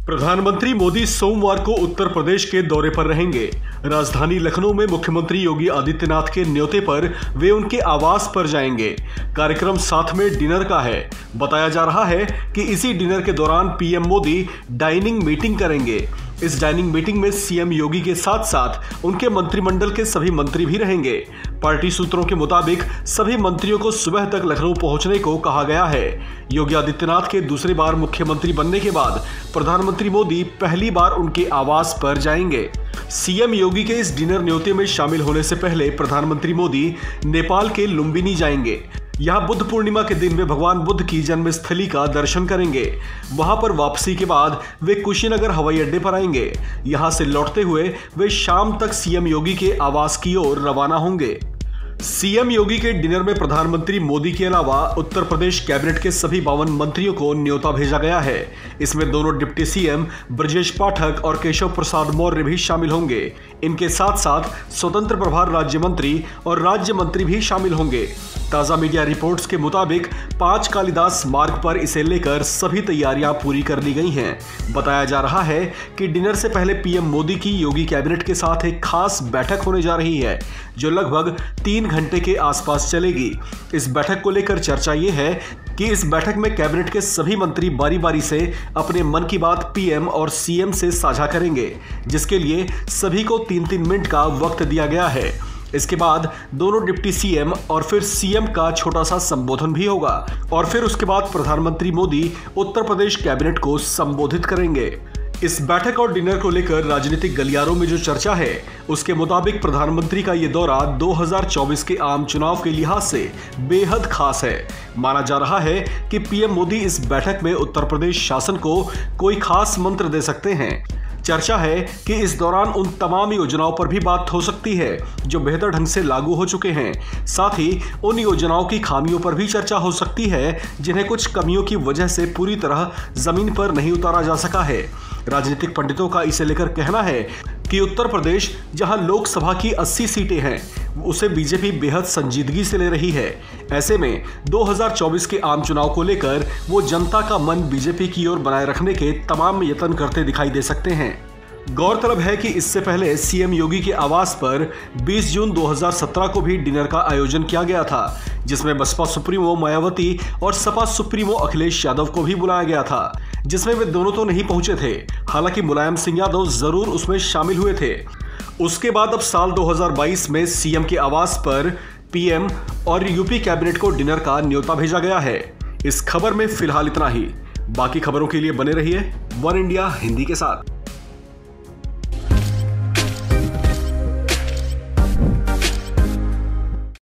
प्रधानमंत्री मोदी सोमवार को उत्तर प्रदेश के दौरे पर रहेंगे। राजधानी लखनऊ में मुख्यमंत्री योगी आदित्यनाथ के न्योते पर वे उनके आवास पर जाएंगे। कार्यक्रम साथ में डिनर का है। बताया जा रहा है कि इसी डिनर के दौरान पीएम मोदी डाइनिंग मीटिंग करेंगे। इस डाइनिंग मीटिंग में सीएम योगी के साथ साथ उनके मंत्रिमंडल के सभी मंत्री भी रहेंगे। पार्टी सूत्रों के मुताबिक सभी मंत्रियों को सुबह तक लखनऊ पहुंचने को कहा गया है। योगी आदित्यनाथ के दूसरी बार मुख्यमंत्री बनने के बाद प्रधानमंत्री मोदी पहली बार उनके आवास पर जाएंगे। सीएम योगी के इस डिनर न्योते में शामिल होने से पहले प्रधानमंत्री मोदी नेपाल के लुम्बिनी जाएंगे। यहाँ बुद्ध पूर्णिमा के दिन वे भगवान बुद्ध की जन्मस्थली का दर्शन करेंगे। वहां पर वापसी के बाद वे कुशीनगर हवाई अड्डे पर आएंगे। यहां से लौटते हुए वे शाम तक सीएम योगी के आवास की ओर रवाना होंगे। सीएम योगी के डिनर में प्रधानमंत्री मोदी के अलावा उत्तर प्रदेश कैबिनेट के सभी 52 मंत्रियों को न्योता भेजा गया है। इसमें दोनों डिप्टी सीएम ब्रजेश पाठक और केशव प्रसाद मौर्य भी शामिल होंगे। इनके साथ साथ स्वतंत्र प्रभार राज्य मंत्री और राज्य मंत्री भी शामिल होंगे। ताजा मीडिया रिपोर्ट्स के मुताबिक 5 कालिदास मार्ग पर इसे लेकर सभी तैयारियां पूरी कर ली गई हैं। बताया जा रहा है कि डिनर से पहले पीएम मोदी की योगी कैबिनेट के साथ एक खास बैठक होने जा रही है, जो लगभग 3 घंटे के आसपास चलेगी। इस बैठक को लेकर चर्चा ये है कि इस बैठक में कैबिनेट के सभी मंत्री बारी बारी से अपने मन की बात पीएम और सीएम से साझा करेंगे, जिसके लिए सभी को 3-3 मिनट का वक्त दिया गया है। इसके बाद दोनों डिप्टी सीएम और फिर सीएम का छोटा सा संबोधन भी होगा और फिर उसके बाद प्रधानमंत्री मोदी उत्तर प्रदेश कैबिनेट को संबोधित करेंगे। इस बैठक और डिनर को लेकर राजनीतिक गलियारों में जो चर्चा है, उसके मुताबिक प्रधानमंत्री का ये दौरा 2024 के आम चुनाव के लिहाज से बेहद खास है। माना जा रहा है कि पीएम मोदी इस बैठक में उत्तर प्रदेश शासन को कोई खास मंत्र दे सकते हैं। चर्चा है कि इस दौरान उन तमाम योजनाओं पर भी बात हो सकती है जो बेहतर ढंग से लागू हो चुके हैं। साथ ही उन योजनाओं की खामियों पर भी चर्चा हो सकती है जिन्हें कुछ कमियों की वजह से पूरी तरह जमीन पर नहीं उतारा जा सका है। राजनीतिक पंडितों का इसे लेकर कहना है कि उत्तर प्रदेश, जहां लोकसभा की 80 सीटें हैं, उसे बीजेपी बेहद संजीदगी से ले रही है। ऐसे में 2024 के आम चुनाव को लेकर वो जनता का मन बीजेपी की ओर बनाए रखने के तमाम यत्न करते दिखाई दे सकते हैं। गौरतलब है कि इससे पहले सीएम योगी के आवास पर 20 जून 2017 को भी डिनर का आयोजन किया गया था, जिसमें बसपा सुप्रीमो मायावती और सपा सुप्रीमो अखिलेश यादव को भी बुलाया गया था, जिसमें वे दोनों तो नहीं पहुंचे थे। हालांकि मुलायम सिंह यादव जरूर उसमें शामिल हुए थे। उसके बाद अब साल 2022 में सीएम के आवास पर पीएम और यूपी कैबिनेट को डिनर का न्योता भेजा गया है। इस खबर में फिलहाल इतना ही। बाकी खबरों के लिए बने रहिए वन इंडिया हिंदी के साथ।